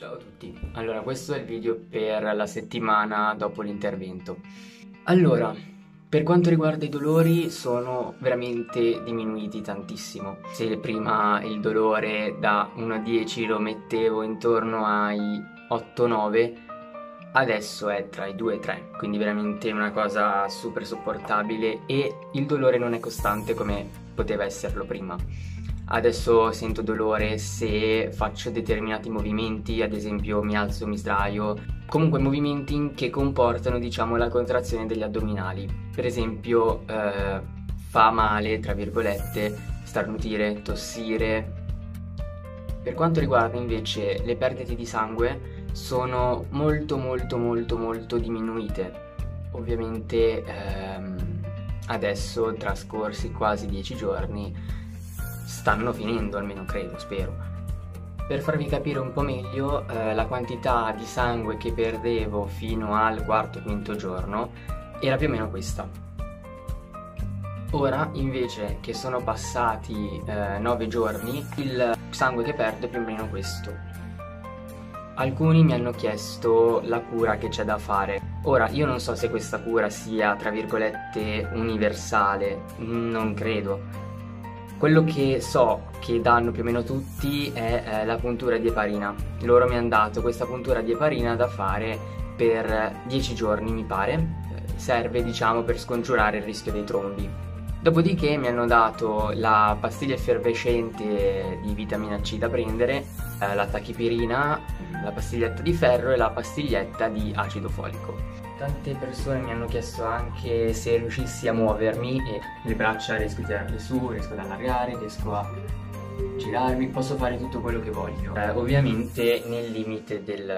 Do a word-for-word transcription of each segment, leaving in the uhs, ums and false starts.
Ciao a tutti, allora questo è il video per la settimana dopo l'intervento. Allora, per quanto riguarda i dolori sono veramente diminuiti tantissimo. Se prima il dolore da uno a dieci lo mettevo intorno ai otto nove, adesso è tra i due e i tre, quindi veramente una cosa super sopportabile e il dolore non è costante come poteva esserlo prima. Adesso sento dolore se faccio determinati movimenti, ad esempio mi alzo, mi sdraio, comunque movimenti che comportano, diciamo, la contrazione degli addominali. Per esempio eh, fa male, tra virgolette, starnutire, tossire. Per quanto riguarda invece le perdite di sangue, sono molto molto molto molto diminuite. Ovviamente ehm, adesso, trascorsi quasi dieci giorni, stanno finendo, almeno credo, spero. Per farvi capire un po' meglio, eh, la quantità di sangue che perdevo fino al quarto quinto giorno era più o meno questa. Ora, invece, che sono passati eh, nove giorni, il sangue che perdo è più o meno questo. Alcuni mi hanno chiesto la cura che c'è da fare. Ora, io non so se questa cura sia, tra virgolette, universale, non credo. Quello che so che danno più o meno tutti è eh, la puntura di eparina. Loro mi hanno dato questa puntura di eparina da fare per dieci giorni, mi pare. Serve, diciamo, per scongiurare il rischio dei trombi. Dopodiché mi hanno dato la pastiglia effervescente di vitamina C da prendere, eh, la tachipirina, la pastiglietta di ferro e la pastiglietta di acido folico. Tante persone mi hanno chiesto anche se riuscissi a muovermi e le braccia riesco a tirarle su, riesco ad allargare, riesco a girarmi, posso fare tutto quello che voglio. Eh, ovviamente nel limite del,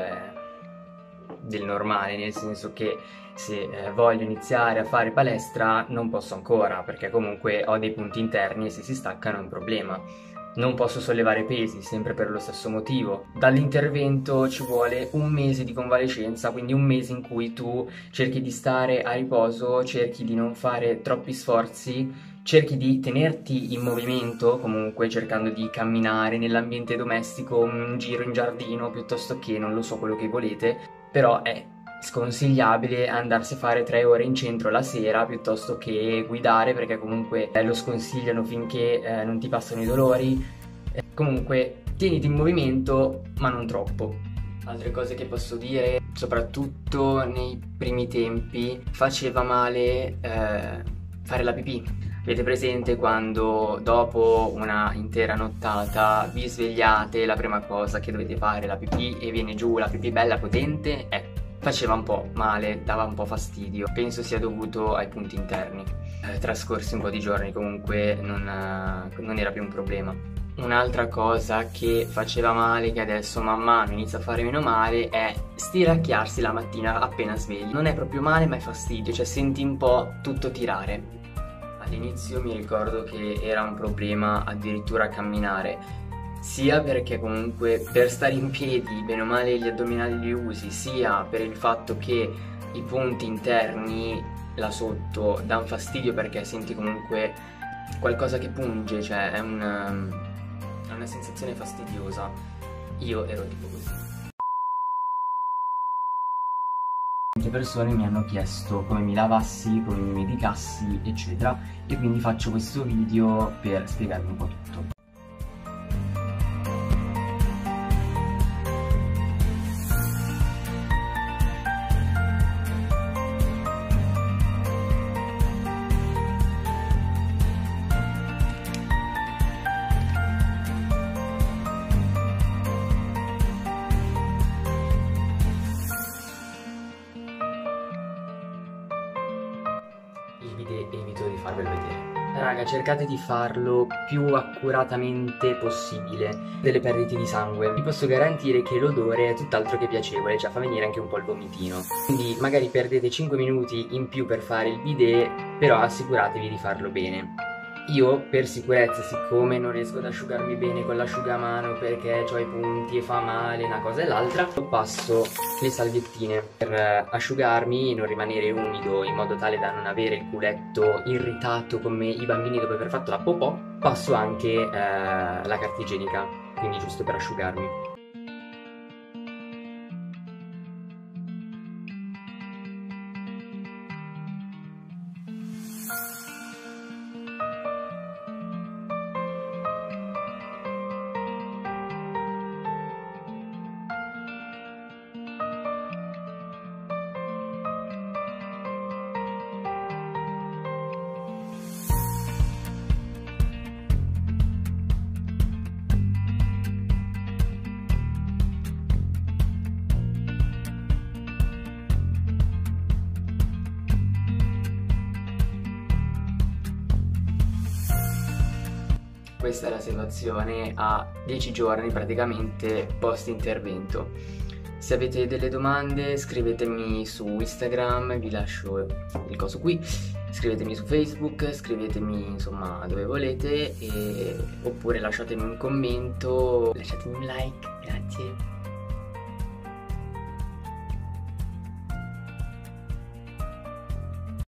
del normale, nel senso che se eh, voglio iniziare a fare palestra non posso ancora, perché comunque ho dei punti interni e se si staccano è un problema. Non posso sollevare pesi, sempre per lo stesso motivo. Dall'intervento ci vuole un mese di convalescenza, quindi un mese in cui tu cerchi di stare a riposo, cerchi di non fare troppi sforzi, cerchi di tenerti in movimento, comunque cercando di camminare nell'ambiente domestico, un giro in giardino, piuttosto che, non lo so, quello che volete, però è sconsigliabile andarsi a fare tre ore in centro la sera piuttosto che guidare, perché comunque eh, lo sconsigliano finché eh, non ti passano i dolori. Eh, comunque tieniti in movimento, ma non troppo. Altre cose che posso dire, soprattutto nei primi tempi, faceva male eh, fare la pipì. Avete presente quando dopo una intera nottata vi svegliate, la prima cosa che dovete fare è la pipì e viene giù la pipì bella potente? Ecco, faceva un po' male, dava un po' fastidio. Penso sia dovuto ai punti interni. Eh, trascorsi un po' di giorni comunque non, eh, non era più un problema. Un'altra cosa che faceva male, che adesso man mano inizia a fare meno male, è stiracchiarsi la mattina appena svegli. Non è proprio male, ma è fastidio, cioè senti un po' tutto tirare. All'inizio mi ricordo che era un problema addirittura camminare, sia perché comunque per stare in piedi bene o male gli addominali li usi, sia per il fatto che i punti interni là sotto danno fastidio perché senti comunque qualcosa che punge, cioè è, un, è una sensazione fastidiosa. Io ero tipo così. Molte persone mi hanno chiesto come mi lavassi, come mi medicassi, eccetera, e quindi faccio questo video per spiegarvi un po' tutto. Evito di farvelo vedere. Raga, cercate di farlo più accuratamente possibile delle perdite di sangue. Vi posso garantire che l'odore è tutt'altro che piacevole, cioè fa venire anche un po' il vomitino. Quindi magari perdete cinque minuti in più per fare il bidet, però assicuratevi di farlo bene. Io per sicurezza, siccome non riesco ad asciugarmi bene con l'asciugamano perché ho i punti e fa male una cosa e l'altra, passo le salviettine per asciugarmi e non rimanere umido, in modo tale da non avere il culetto irritato come i bambini dopo aver fatto la popò. Passo anche eh, la carta igienica, quindi giusto per asciugarmi. questa è la situazione a dieci giorni praticamente post intervento. Se avete delle domande scrivetemi su Instagram, vi lascio il coso qui, scrivetemi su Facebook, scrivetemi insomma dove volete, e... oppure lasciatemi un commento, lasciatemi un like, grazie.